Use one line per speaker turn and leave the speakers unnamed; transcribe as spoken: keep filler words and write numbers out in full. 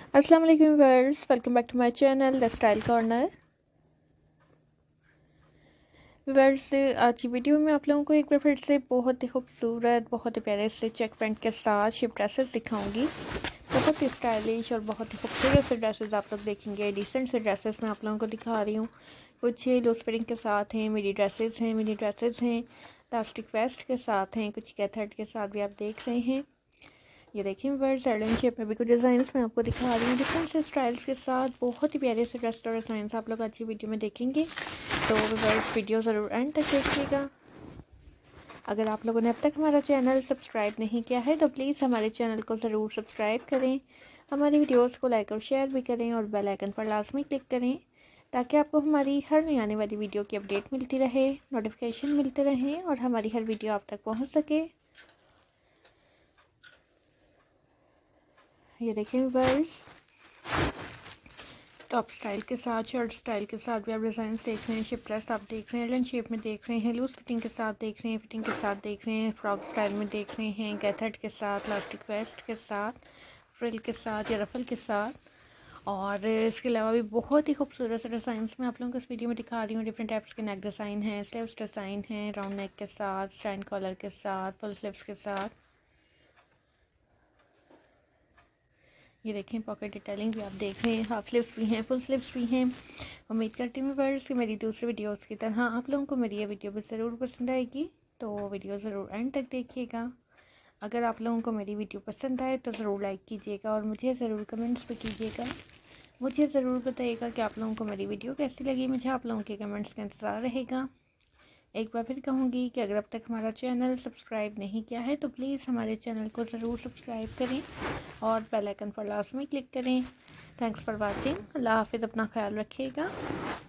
अस्सलाम वालेकुम viewers, welcome back to my channel the style corner. Viewers, आज की वीडियो में आप लोगों को एक बार फिर से बहुत ही खूबसूरत, बहुत ही प्यारे से चेक पैंट के साथ शिप ड्रेसेस दिखाऊंगी। बहुत ही स्टाइलिश और बहुत ही खूबसूरत से ड्रेसेस आप लोग देखेंगे। डिसेंट से ड्रेसेस मैं आप लोगों को दिखा रही हूँ। कुछ लूज फिटिंग के साथ हैं, मिडी ड्रेसेस हैं, मिनी ड्रेसेस हैं, इलास्टिक वेस्ट के साथ हैं, कुछ कैथर्ड के साथ भी आप देख रहे हैं। ये देखिए व्यूअर्स, आइलैंड शेप में भी कुछ डिज़ाइंस मैं आपको दिखा रही हूँ डिफरेंट से स्टाइल्स के साथ। बहुत ही प्यारे से ड्रेस और डिज़ाइंस आप लोग अच्छी वीडियो में देखेंगे, तो व्यूअर्स वीडियो ज़रूर एंड तक देखिएगा। अगर आप लोगों ने अब तक हमारा चैनल सब्सक्राइब नहीं किया है तो प्लीज़ हमारे चैनल को ज़रूर सब्सक्राइब करें, हमारी वीडियोस को लाइक और शेयर भी करें और बेल आइकन पर लाजमी क्लिक करें ताकि आपको हमारी हर नई आने वाली वीडियो की अपडेट मिलती रहे, नोटिफिकेशन मिलते रहें और हमारी हर वीडियो आप तक पहुँच सके। ये देखें व्यूअर्स, टॉप स्टाइल के साथ, शर्ट स्टाइल के साथ भी आप डिज़ाइन देख रहे हैं। शिप ड्रेस आप देख रहे हैं, आइलैंड शेप में देख रहे हैं, लूज फिटिंग के साथ देख रहे हैं, फिटिंग के साथ देख रहे हैं, फ्रॉक स्टाइल में देख रहे हैं, गैथर्ड के साथ, इलास्टिक वेस्ट के साथ, फ्रिल के साथ या रफल के साथ। और इसके अलावा भी बहुत ही खूबसूरत से डिज़ाइंस मैं आप लोगों को इस वीडियो में दिखा रही हूँ। डिफरेंट टाइप्स के नेक डिज़ाइन हैं, स्लीव्स डिज़ाइन हैं, राउंड नेक के साथ, स्टैंड कॉलर के साथ, फुल स्लीव्स के साथ। ये देखें, पॉकेट डिटेलिंग भी आप देख रहे हैं, हाफ स्लीव्स भी हैं, फुल स्लीव्स भी हैं। उम्मीद करती हूँ व्यूअर्स कि मेरी दूसरी वीडियोस की तरह आप लोगों को मेरी ये वीडियो भी ज़रूर पसंद आएगी, तो वीडियो ज़रूर एंड तक देखिएगा। अगर आप लोगों को मेरी वीडियो पसंद आए तो ज़रूर लाइक कीजिएगा और मुझे ज़रूर कमेंट्स भी कीजिएगा। मुझे ज़रूर बताइएगा कि आप लोगों को मेरी वीडियो कैसी लगी। मुझे आप लोगों के कमेंट्स का इंतज़ार रहेगा। एक बार फिर कहूँगी कि अगर अब तक हमारा चैनल सब्सक्राइब नहीं किया है तो प्लीज़ हमारे चैनल को ज़रूर सब्सक्राइब करें और बेल आइकन पर लाजमी क्लिक करें। Thanks for watching. अल्लाह हाफिज़, अपना ख्याल रखिएगा।